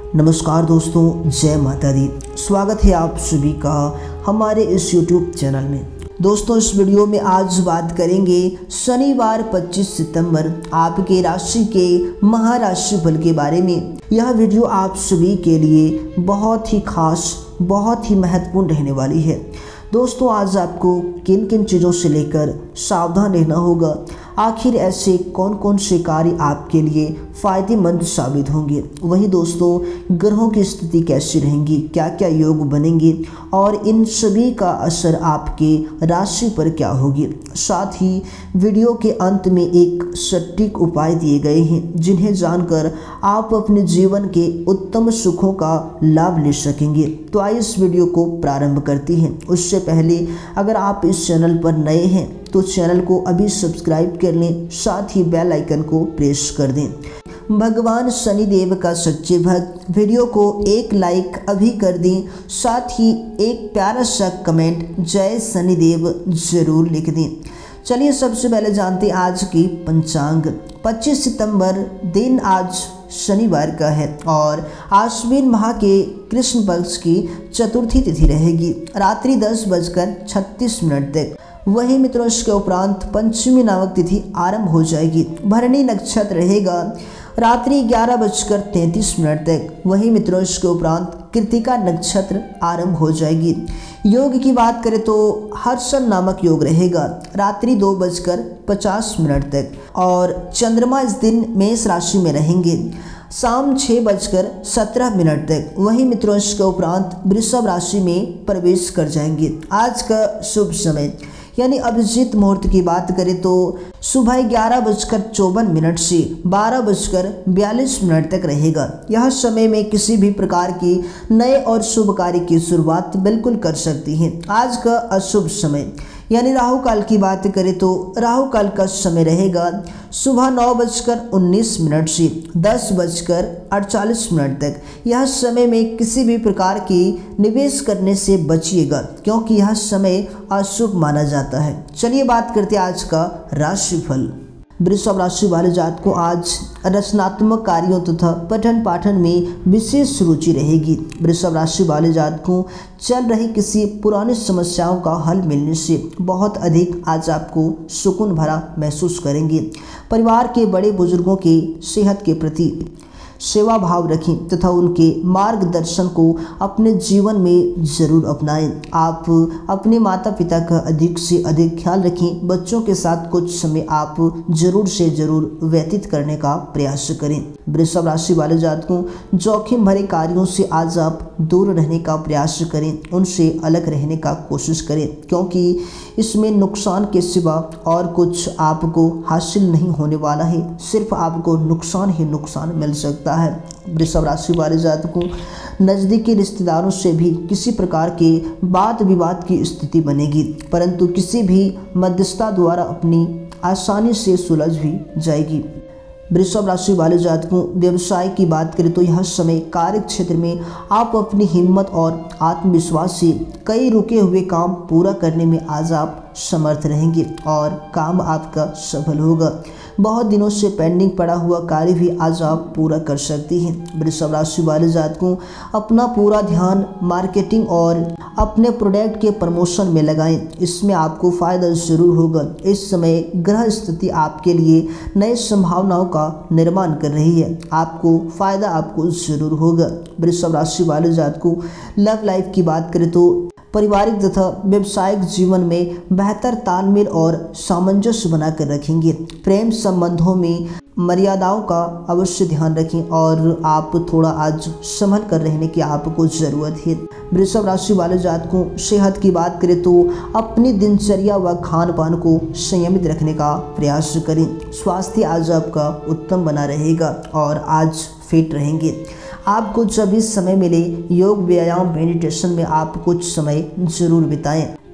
नमस्कार दोस्तों, जय माता दी। स्वागत है आप सभी का हमारे इस YouTube चैनल में। दोस्तों, इस वीडियो में आज बात करेंगे शनिवार 25 सितंबर आपके राशि के महाराशि फल के बारे में। यह वीडियो आप सभी के लिए बहुत ही खास, बहुत ही महत्वपूर्ण रहने वाली है। दोस्तों, आज आपको किन किन चीज़ों से लेकर सावधान रहना होगा, आखिर ऐसे कौन कौन से कार्य आपके लिए फ़ायदेमंद साबित होंगे, वही दोस्तों ग्रहों की स्थिति कैसी रहेंगी, क्या क्या योग बनेंगे और इन सभी का असर आपके राशि पर क्या होगी। साथ ही वीडियो के अंत में एक सटीक उपाय दिए गए हैं जिन्हें जानकर आप अपने जीवन के उत्तम सुखों का लाभ ले सकेंगे। तो आइए इस वीडियो को प्रारंभ करते हैं। उससे पहले अगर आप इस चैनल पर नए हैं तो चैनल को अभी सब्सक्राइब कर लें, साथ ही बेल आइकन को प्रेस कर दें। भगवान शनिदेव का सच्चे भक्त वीडियो को एक लाइक अभी कर दें, साथ ही एक प्यारा सा कमेंट जय शनिदेव जरूर लिख दें। चलिए सबसे पहले जानते हैं आज की पंचांग। 25 सितंबर दिन आज शनिवार का है और आश्विन माह के कृष्ण पक्ष की चतुर्थी तिथि रहेगी रात्रि 10:36 तक। वही मित्रों, इसके उपरांत पंचमी नामक तिथि आरंभ हो जाएगी। भरणी नक्षत्र रहेगा रात्रि 11:33 तक। वही मित्रों, इसके उपरांत कृतिका नक्षत्र आरंभ हो जाएगी। योग की बात करें तो हर्षण नामक योग रहेगा रात्रि 2:50 तक और चंद्रमा इस दिन मेष राशि में रहेंगे शाम 6:17 तक। वही मित्रों, इसके उपरांत वृषभ राशि में प्रवेश कर जाएंगे। आज का शुभ समय यानी अभिजीत मुहूर्त की बात करें तो सुबह 11:54 से 12:42 तक रहेगा। यह समय में किसी भी प्रकार की नए और शुभ कार्य की शुरुआत बिल्कुल कर सकती हैं। आज का अशुभ समय यानी राहु काल की बात करें तो राहु काल का समय रहेगा सुबह 9:19 से 10:48 तक। यह समय में किसी भी प्रकार की निवेश करने से बचिएगा क्योंकि यह समय अशुभ माना जाता है। चलिए बात करते हैं आज का राशिफल। वृषभ राशि वाले जात को आज रचनात्मक कार्यों तथा पठन पाठन में विशेष रुचि रहेगी। वृषभ राशि वाले जात को चल रही किसी पुरानी समस्याओं का हल मिलने से बहुत अधिक आज आपको सुकून भरा महसूस करेंगे। परिवार के बड़े बुजुर्गों के सेहत के प्रति सेवा भाव रखें तथा उनके मार्गदर्शन को अपने जीवन में ज़रूर अपनाएं। आप अपने माता पिता का अधिक से अधिक ख्याल रखें। बच्चों के साथ कुछ समय आप जरूर से जरूर व्यतीत करने का प्रयास करें। वृषभ राशि वाले जातकों, जोखिम भरे कार्यों से आज आप दूर रहने का प्रयास करें, उनसे अलग रहने का कोशिश करें क्योंकि इसमें नुकसान के सिवा और कुछ आपको हासिल नहीं होने वाला है। सिर्फ आपको नुकसान ही नुकसान मिल सकता है। वृषभ राशि वाले जातकों, नज़दीकी रिश्तेदारों से भी किसी प्रकार के वाद विवाद की स्थिति बनेगी, परंतु किसी भी मध्यस्थता द्वारा अपनी आसानी से सुलझ भी जाएगी। वृषभ राशि वाले जातकों, व्यवसाय की बात करें तो यह समय कार्य क्षेत्र में आप अपनी हिम्मत और आत्मविश्वास से कई रुके हुए काम पूरा करने में आज आप समर्थ रहेंगे और काम आपका सफल होगा। बहुत दिनों से पेंडिंग पड़ा हुआ कार्य भी आज आप पूरा कर सकती हैं। वृषभ राशि वाले जातकों, अपना पूरा ध्यान मार्केटिंग और अपने प्रोडक्ट के प्रमोशन में लगाएं, इसमें आपको फ़ायदा ज़रूर होगा। इस समय ग्रह स्थिति आपके लिए नई संभावनाओं का निर्माण कर रही है, आपको फ़ायदा आपको ज़रूर होगा। वृषभ राशि वाले जातकों, लव लाइफ की बात करें तो पारिवारिक तथा व्यवसायिक जीवन में बेहतर तालमेल और सामंजस्य बनाकर रखेंगे। प्रेम संबंधों में मर्यादाओं का अवश्य ध्यान रखें और आप थोड़ा आज संभल कर रहने की आपको ज़रूरत है। वृषभ राशि वाले जातकों, सेहत की बात करें तो अपनी दिनचर्या व खान पान को संयमित रखने का प्रयास करें। स्वास्थ्य आज आपका उत्तम बना रहेगा और आज फिट रहेंगे। आपको जब भी समय मिले योग व्यायाम मेडिटेशन में आप कुछ समय जरूर बिताएं।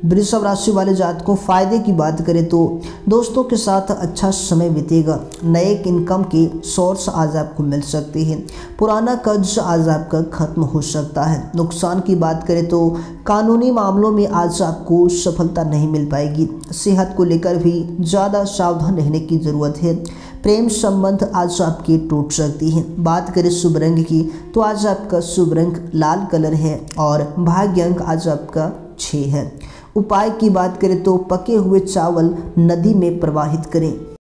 वृषभ राशि वाले जातकों फायदे की बात करें तो दोस्तों के साथ अच्छा समय बीतेगा। नए इनकम के सोर्स आज आपको मिल सकते हैं। पुराना कर्ज आज आपका खत्म हो सकता है। नुकसान की बात करें तो कानूनी मामलों में आज आपको सफलता नहीं मिल पाएगी। सेहत को लेकर भी ज़्यादा सावधान रहने की ज़रूरत है। प्रेम संबंध आज आपकी टूट सकती हैं। बात करें शुभ रंग की तो आज आपका शुभ रंग लाल कलर है और भाग्य अंक आज आपका 6 है। उपाय की बात करें तो पके हुए चावल नदी में प्रवाहित करें।